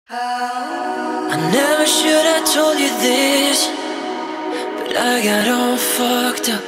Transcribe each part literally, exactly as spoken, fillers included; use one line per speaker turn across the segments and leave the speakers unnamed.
I never should have told you this, but I got all fucked up.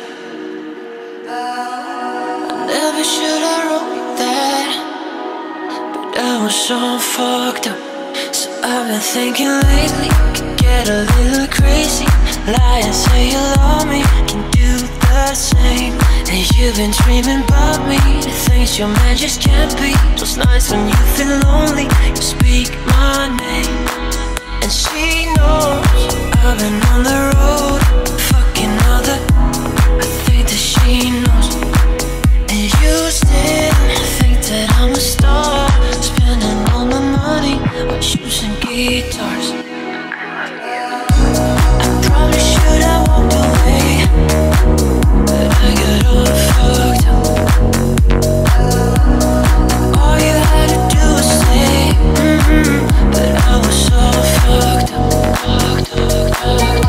I never should have wrote you that, but I was so fucked up. So I've been thinking lately, could get a little crazy. Lie and say you love me, can do the same. And you've been dreaming about me, the things your man just can't be. Those nights when you feel lonely, you speak my name. And she knows I've been on the road, fucking other. I think that she knows. And you still think that I'm a star, spending all my money on shoes and guitars. I probably should have walked away, but I got all fucked up. All you had to do was say, mm-hmm, but I was so fucked up, fucked up, fucked up.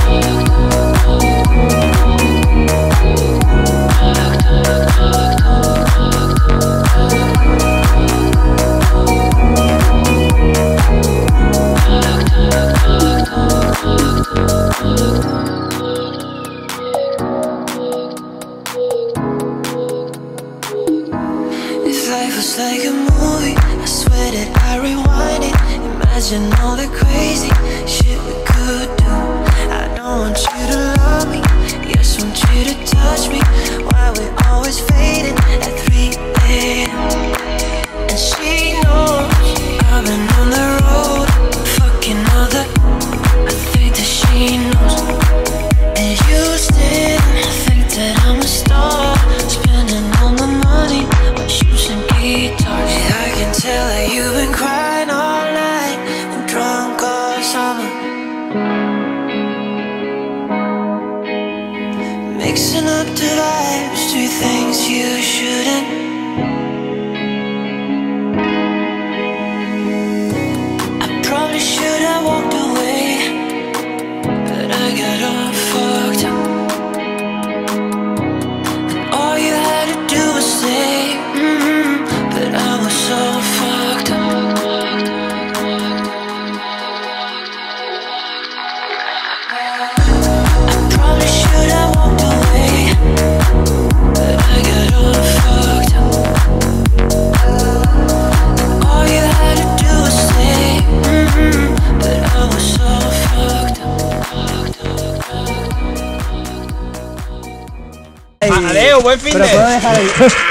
If life was like a movie, I swear that I rewind it. Imagine all the crazy shit we could do. I don't want you to love me, just want you to touch me. Why we always fading at three A M And she knows I've been on the road, fucking other. I think that she knows. And you still think that I'm a star, spending all my money on shoes and guitars. Yeah, I can tell that you've been crying all night and drunk all summer, mixing up the vibes, do things you shouldn't. I probably should have walked away, but I got all fucked up. And all you had to do was say, mm-hmm, but I was so fucked up. I probably should have walked away, but I got all fucked up. All you had to do was say, mm-hmm, but I was so fucked up, fucked up, fucked up.
Adeu, buen fin de.
Pero puedo dejar el...